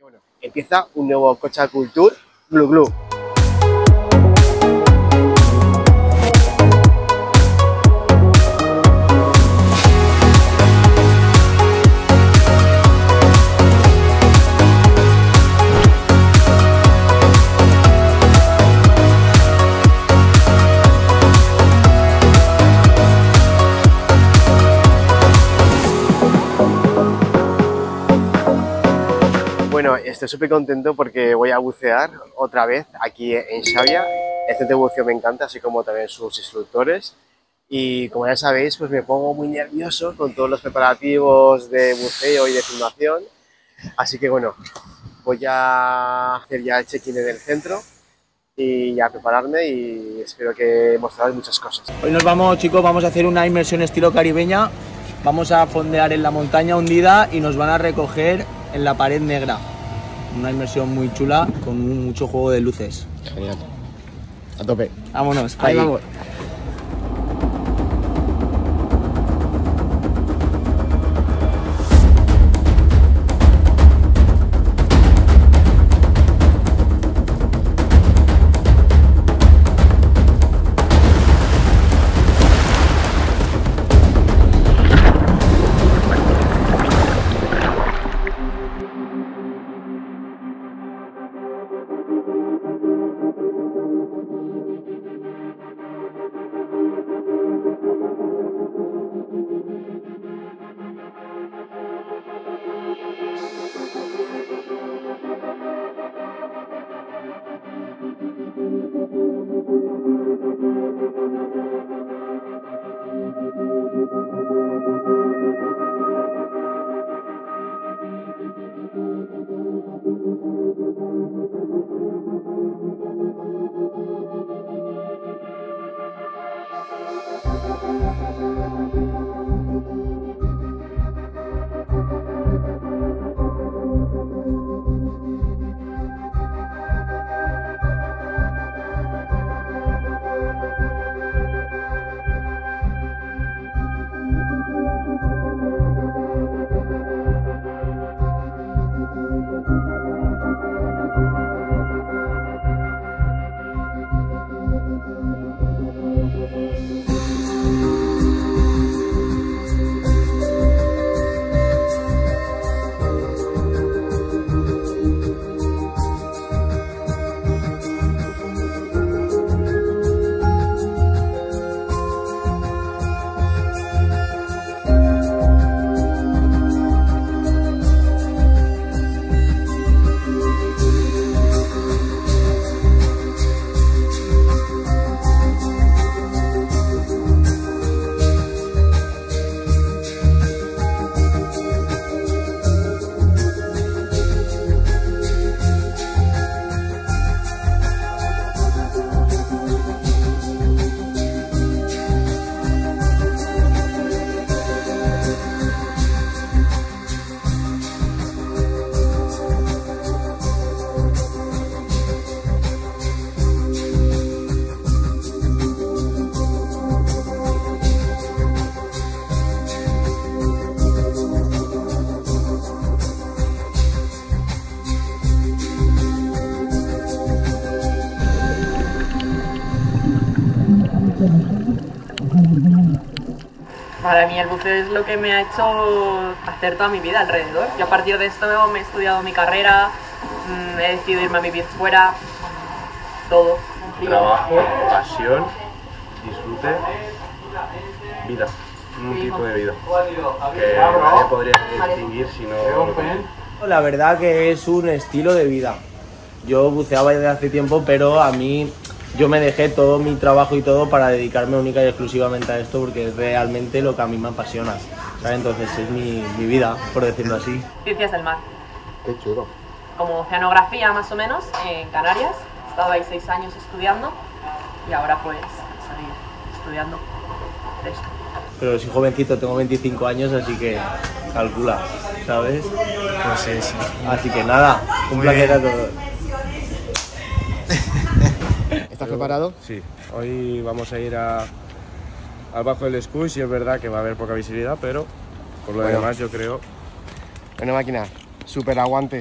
Bueno, empieza un nuevo Cocha Culture Glu Glu. Bueno, estoy súper contento porque voy a bucear otra vez aquí en Xàbia. El centro de buceo me encanta, así como también sus instructores. Y como ya sabéis, pues me pongo muy nervioso con todos los preparativos de buceo y de filmación. Así que bueno, voy a hacer ya el check-in en el centro y ya prepararme y espero que mostraros muchas cosas. Hoy nos vamos, chicos, vamos a hacer una inmersión estilo caribeña. Vamos a fondear en la montaña hundida y nos van a recoger en la pared negra. Una inmersión muy chula con mucho juego de luces. Genial. A tope. Vámonos, ahí vamos. Para mí el buceo es lo que me ha hecho hacer toda mi vida alrededor. Yo a partir de esto me he estudiado mi carrera, he decidido irme a vivir fuera, todo. Trabajo, pasión, disfrute, vida. Un tipo de vida que nadie podría distinguir si no lo tiene. La verdad que es un estilo de vida. Yo buceaba desde hace tiempo, pero a mí yo me dejé todo mi trabajo y todo para dedicarme única y exclusivamente a esto porque es realmente lo que a mí me apasiona, ¿sabes? Entonces es mi vida, por decirlo así. Ciencias del mar. Qué chulo. Como oceanografía más o menos en Canarias. He estado ahí 6 años estudiando y ahora pues seguir estudiando de esto. Pero soy jovencito, tengo 25 años, así que calcula, ¿sabes? Pues sí, sí. Así que nada, un placer a todos. ¿Estás preparado? Sí, hoy vamos a ir al Bajo del Escull y es verdad que va a haber poca visibilidad, pero por lo demás yo creo... Bueno, máquina, Súper aguante.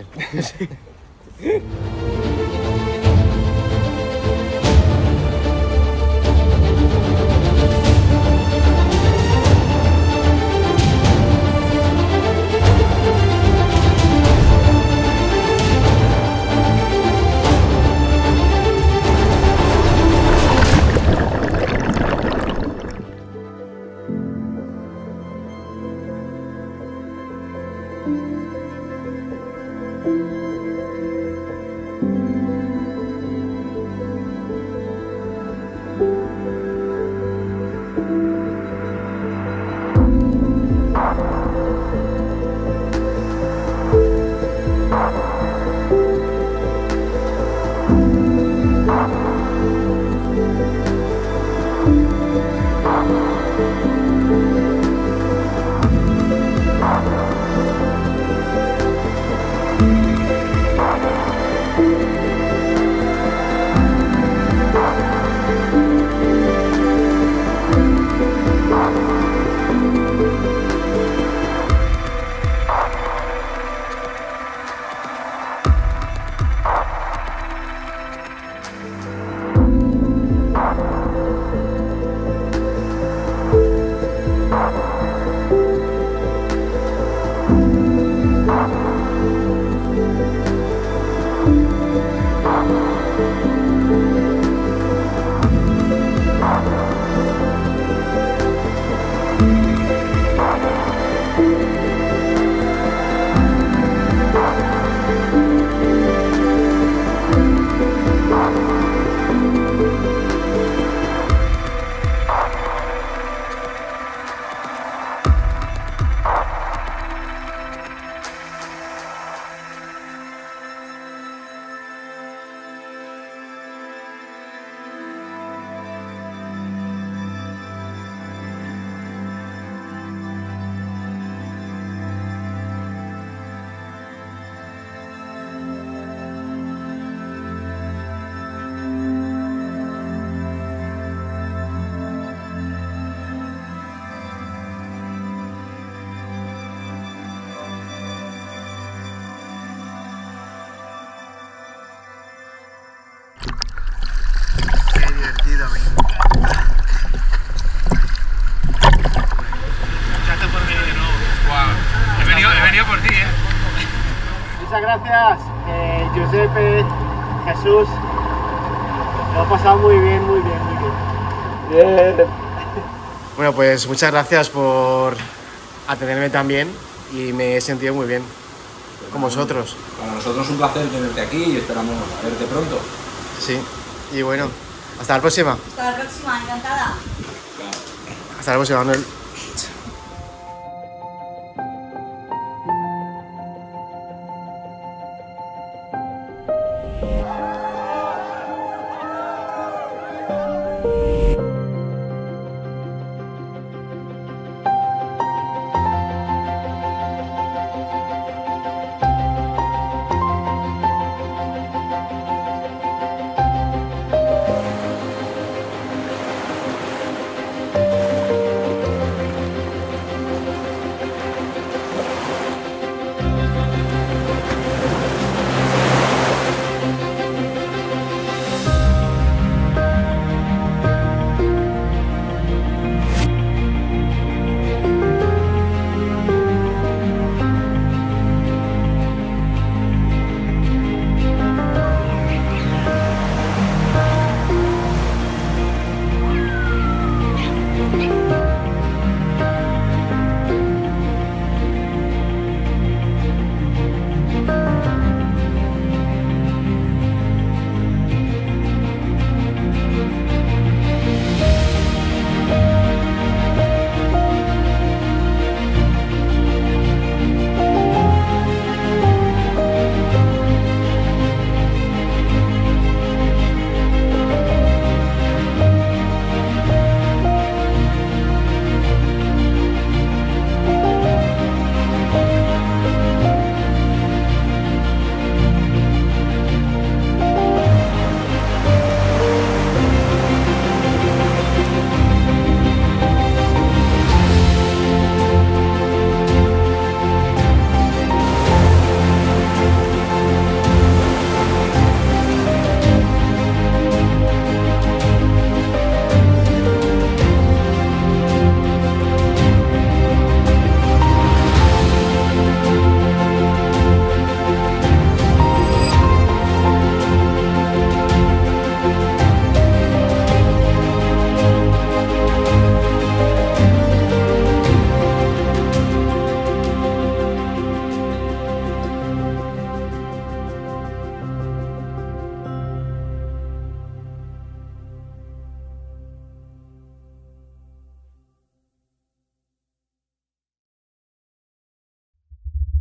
divertido, amigo. Gracias por venir de nuevo. Wow. He venido por ti, ¿eh? Muchas gracias, Giuseppe, Jesús. Lo he pasado muy bien, muy bien, muy bien. Bien. Bueno, pues muchas gracias por atenderme tan bien y me he sentido muy bien con vosotros. Para nosotros es un placer tenerte aquí y esperamos verte pronto. Sí, y bueno, hasta la próxima. Hasta la próxima, encantada. Hasta la próxima, Manuel.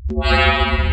Bye.